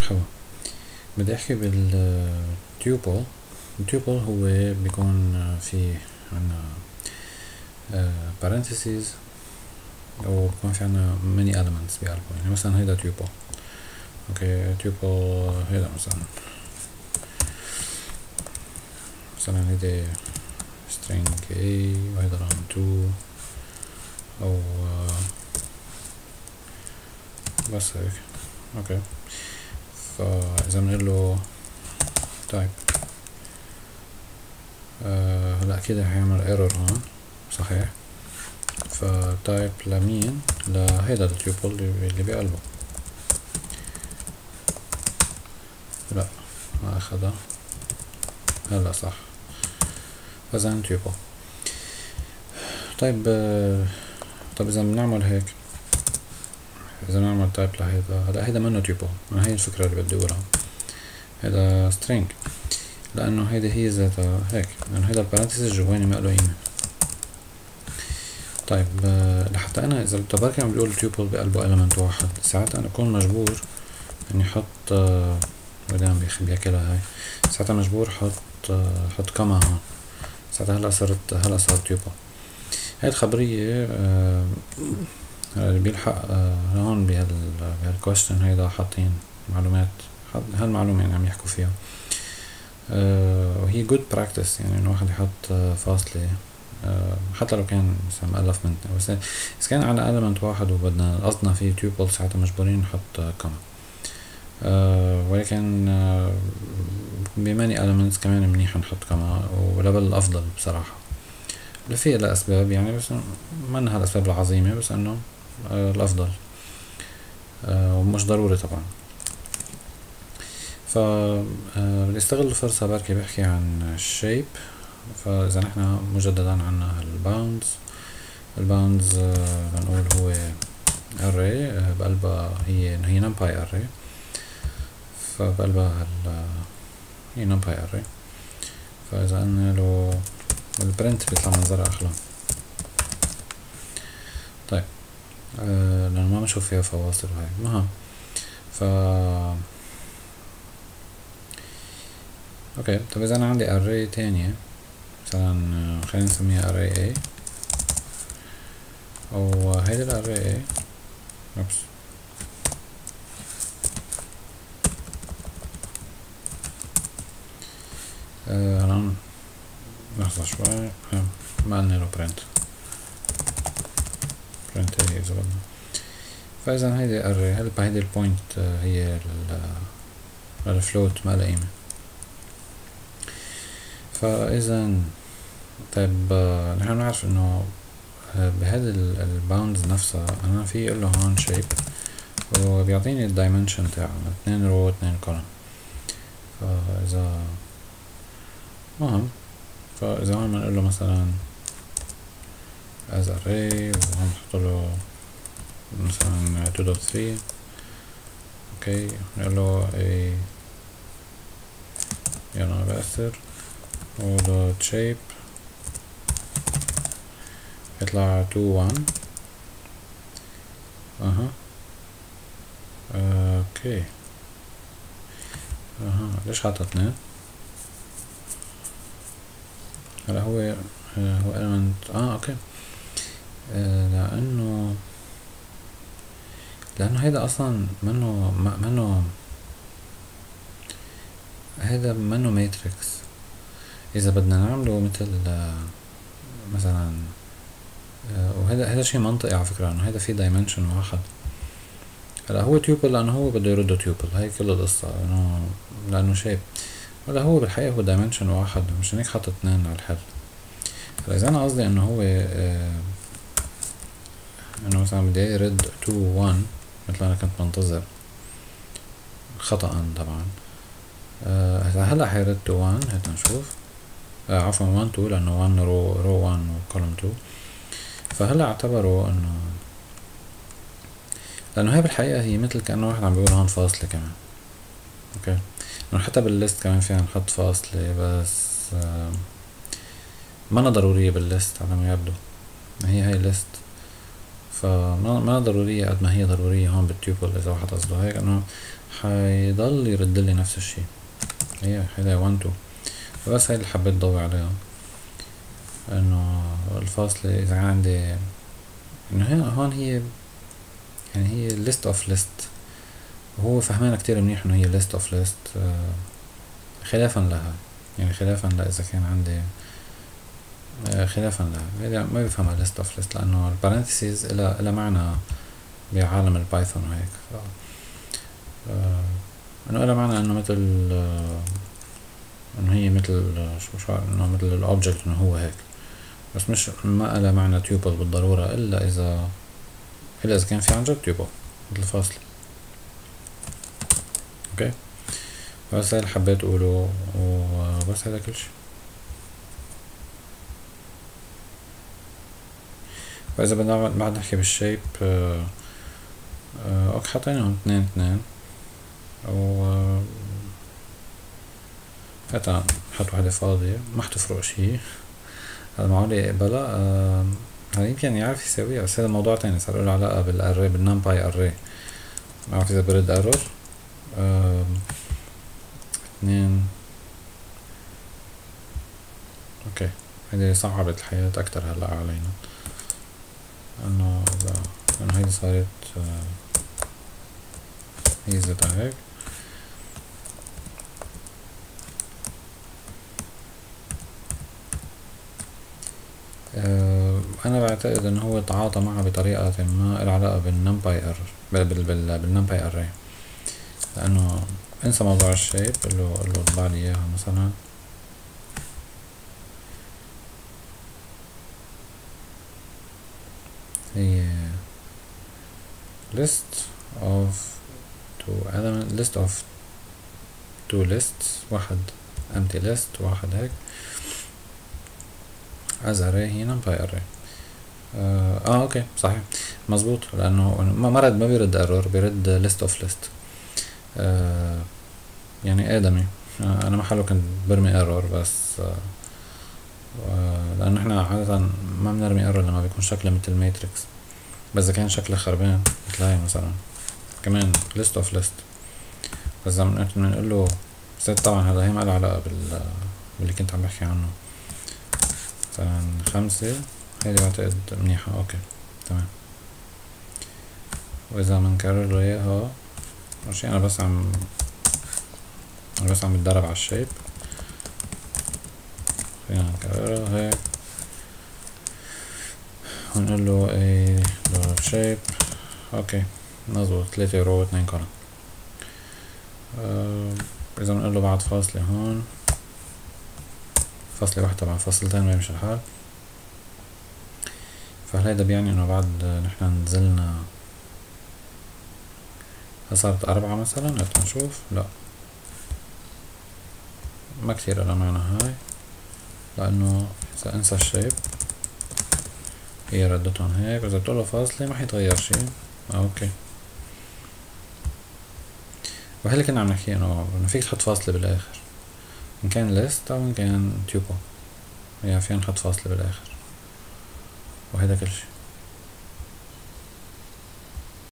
مرحبا. بدي احكي بالتيوبل. التيوبل هو بيكون في عنا parentheses او بيكون في عنا many elements بقلبه. يعني مثلا هيدا تيوبل، اوكي تيوبل هيدا مثلا هيدا string A وهيدا رقم 2 او بس هيك. اوكي، فاذا بنقله type هلا اكيد رح يعمل ايرور هون، صحيح. فتايب لمين؟ لهيدا التيوبل اللي بقلبه. لا ما اخدها، هلا صح. فاذا تيوبل. طيب طب اذا بنعمل هيك، اذا بنعمل تايب لهيدا، هلا هيدا منه تيوبل. هي الفكرة اللي بدي اقولها، هيدا string، لانه هيدا هي ذاتها هيك، لانه هيدا البارنتيسز جواني ما له قيمة. طيب لحتى انا اذا بركي عم بيقول تيوبل بقلبه element واحد، ساعتها انا بكون مجبور اني احط بدي عم بيحكي لها هاي، ساعتها مجبور حط كما هون. ساعتها هلا صار تيوبل. هاي الخبرية اللي بيلحق هون بهالكويستشن هيدا حاطين معلومات، هالمعلومة يعني عم يحكوا فيها. وهي good practice، يعني انه واحد يحط فاصلة حتى لو كان مثلا مؤلف من اثنين، بس اذا كان على element واحد وبدنا قصدنا فيه تيوبل، ساعتها مجبورين نحط كما. ولكن بماني elements كمان منيح نحط كما، ولا بل الافضل بصراحة لفي لأسباب يعني، بس منها الأسباب العظيمة، بس انه الافضل ومش ضروري طبعا. بدي استغل الفرصة بركي بحكي عن الشيب. فاذا نحنا مجددا عنا الباوندز بنقول هو array بقلبها هي numpy array، فبقلبها هي numpy array. فاذا قلنا له البرنت بيطلع منظرها احلى. طيب لانه ما بنشوف فيها فواصل وهي المهم. اوكي، طب اذا انا عندي array تانية، مثلا خلينا نسميها array A، او هيدا الاري A. اوبس، هلا لحظة شوي، ما قلنا له print هي اذا بدنا. فاذا هيدي array، هيدي البوينت هي الفلوت ما لها قيمة. فاذا طيب نحن بنعرف انه بهذا الباوندز نفسها انا في اقول له هون شيب، وبيعطيني الدايمنشن تاعه 2 رو 2 كولوم. فاذا مهم، فاذا هون بنقول له مثلا as array، وهون بنحط له مثلا 2.3. اوكي، نقول له يلا انا بأثر ودوت شيب يطلع 2 1. اوكي، ليش حاطط 2؟ هلا هو element اوكي، لانه هيدا اصلا منه هيدا منه ماتريكس. اذا بدنا نعمله مثل مثلا وهذا شيء منطقي على فكرة، انه هيدا في دايمنشن واحد. هلا هو تيوبل لانه هو بده يرده تيوبل، هاي كل القصة، لانه شيب. ولا هو بالحقيقة هو دايمنشن واحد، مشان هيك حاطط 2 على الحل. هلا اذا انا قصدي انه هو انه مثلا بدي يرد 2 1 مثل انا كنت منتظر خطأ طبعا. هلا حيرد 2 1، هات نشوف. عفوا 1 2، لانه 1 رو 1 وكولوم 2. فهلا اعتبروا انه، لانه هي بالحقيقة هي مثل كأنه واحد عم بيقول هون فاصلة كمان. اوكي، لانه حتى بالليست كمان فينا نحط فاصلة، بس ما ضرورية بالليست على ما يبدو. هي ليست، فما ضرورية قد ما هي ضرورية هون بالتيوبل. اذا واحد قصده هيك، انه حيضل يردلي نفس الشي. هي 1 2. بس هاي اللي حبيت ضوي عليها، انه الفاصلة اذا عندي انه هنا هون هي يعني هي list of list، وهو فهمانة كتير منيح انه هي list of list، خلافا لها، يعني خلافا لا اذا كان عندي خلافا لها هذا ما بفهمها list of list، لانه البارنتسيز إلها معنى بعالم البايثون وهيك. انه إلها معنى انه مثل انه هي مثل شو انه مثل الاوبجكت انه هو هيك، بس مش ما إلها معنى tuple بالضرورة الا اذا كان في عن جد tuple مثل فاصلة. اوكي، بس هاي اللي حبيت اقوله، وبس هذا كل شي. فاذا بدنا بعد نحكي بالشيب، اوكي حطيناهم 2 2 و حتى نحط وحدة فاضية ما حتفرق شي، هذا معقول يقبلها. هذا يمكن يعرف يساويها، بس هذا موضوع تاني صار له علاقة بالاري، بالنمباي اري، ما بعرف اذا برد ارور. 2 اوكي، هيدي صعبت الحياة اكتر هلا علينا، انه هيدي صارت هي زيتها هيك. انا بعتقد انه هو تعاطى معها بطريقة ما لها علاقة بالنمباي ارر، بالنمباي اري، لانه انسى موضوع الشيب، قل له اطبع لي اياها مثلا هي list of two lists، واحد empty list واحد هيك as array، هي numpy array. اوكي صحيح مزبوط، لانه ما بيرد error، بيرد list of list. يعني ادمي، انا محله كنت برمي error، بس لانه احنا عادة ما بنرمي error لما بيكون شكله مثل ماتريكس، بس اذا كان شكله خربان مثل هاي مثلا كمان list of list. بس اذا بنقول له طبعا هذا هي ما لها علاقة باللي كنت عم بحكي عنه، مثلا 5 هيدي بعتقد منيحة. اوكي تمام. واذا منكرر له اياها ماشي، انا بس عم بتدرب على الشيب، فينا نكررها هيك ونقول له ايه دور شيب. اوكي مظبوط، 3 رو 2 كولم. اذا بنقول له بعد فاصلة هون، فاصلة واحدة طبعا، فاصلتين بيمشي الحال. فهل هيدا بيعني انه بعد نحن نزلنا صارت 4 مثلا؟ نشوف. لا ما كتير لها معنى هاي، لانه اذا انسى الشيب هي ردتهم هيك، واذا بتقوله فاصلة ما حيتغير شي. اوكي، وهي اللي كنا عم نحكي انه فيك تحط فاصلة بالاخر، ان كان ليست او ان كان tuple، يعني فينا نحط فاصلة بالاخر، وهيدا كل شي.